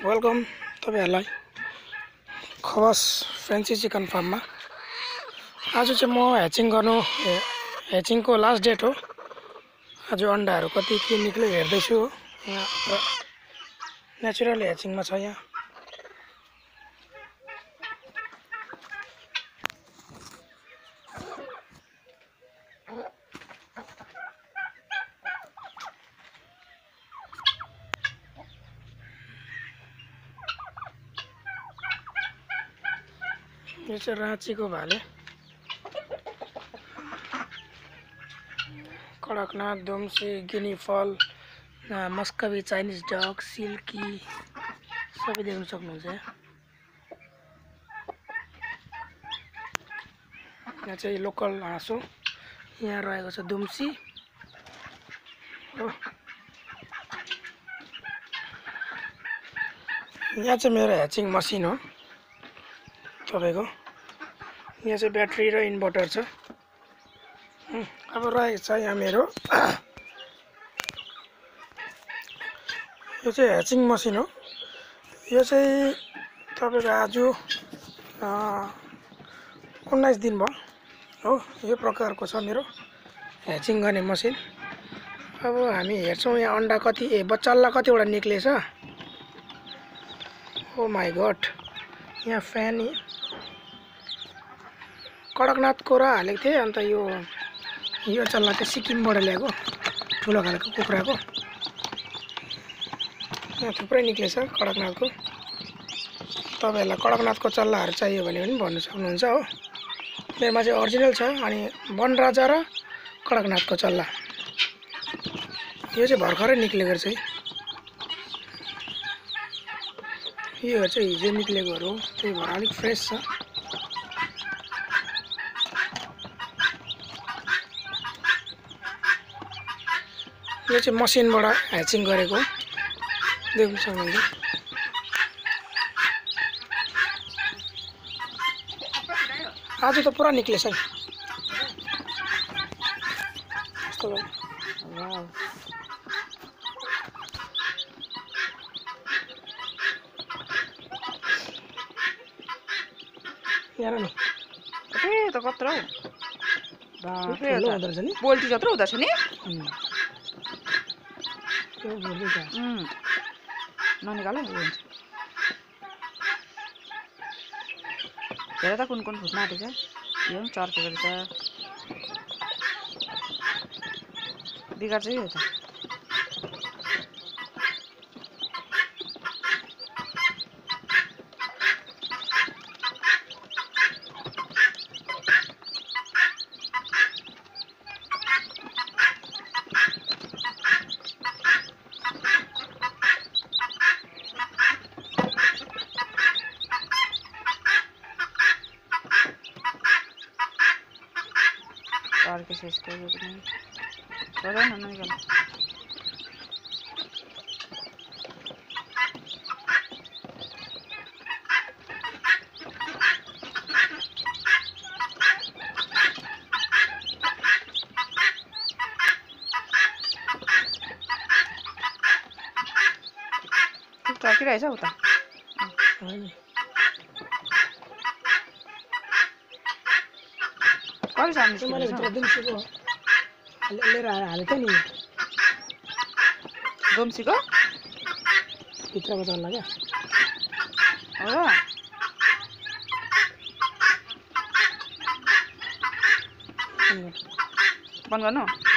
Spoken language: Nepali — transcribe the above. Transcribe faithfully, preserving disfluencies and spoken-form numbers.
वेलकम तपाईहरुलाई खवास फ्यान्सी चिकन फार्ममा। आज चाहिँ म ह्याचिङ गर्नु ह्याचिङको लास्ट डेट हो। आज अन्डाहरू कति के निक्ल्यो हेर्दै छु। यहाँ नेचुरल ह्याचिङमा छ। यहाँ यो चाहिँ राँचीको भाले, कडकनाथ, दुम्सी, गिनी फल, मस्कवी, चाइनिज डग, सिल्की सबै देख्न सक्नुहुन्छ। यहाँ चाहिँ लोकल हाँसो, यहाँ रहेको छ दुम्सी हो। यहाँ चाहिँ मेरो ह्याचिङ मसिन हो तपाईको। यहाँ चाहिँ ब्याट्री र इन्भर्टर छ। अब रहेको छ यहाँ मेरो यो चाहिँ ह्याचिङ मसिन हो। यो चाहिँ तपाईको आज उन्नाइस दिन भयो हो। यो प्रकारको छ मेरो ह्याचिङ गर्ने मसिन। अब हामी हेर्छौं यहाँ अन्डा कति ए बच्चाल्ला कतिवटा निक्लेछ। ओ माय गॉड, यहाँ फ्यान कडकनाथको र हालेको थिएँ। अन्त यो यो चल्ला चाहिँ सिक्किमबाट ल्याएको ठुलो खालको कुखुराको। यहाँ थुप्रै निक्लेछ कडकनाथको। तपाईहरुलाई कडकनाथको चल्लाहरू चाहियो भने पनि भन्न सक्नुहुन्छ हो। मेरोमा चाहिँ ओरिजिनल छ। अनि वनराजा र कडकनाथको चल्ला यो चाहिँ भर्खरै निक्लेको छ। यो चाहिँ हिजो निक्लेकोहरू हो, त्यही भएर अलिक फ्रेस छ। यो चाहिँ मसिनबाट ह्याचिङ गरेको देख्न सक्नुहुन्छ। आज त पुरा निक्लेछ नि। यहाँ नि ए त कत्रो बाफरे ठुलो हुँदो रहेछ नि। पोल्ट्री जत्रो हुँदो रहेछ नि। त्यो भर्दै छ। उम् ननिकाल हुन्छ। हेर त कुन कुन फुट्न आँटेछ। यो पनि चर्केको रहेछ। बिगार्छ यो त। अर्को सेसको यो पनि छोडेन ननिकाल। चर्किरहेछ उता। कति सानो मैले भित्र दुम्सीको लिएर हालेको नि। दुम्सीको भित्रको चल्ला क्या हो। बन्द गर्नु।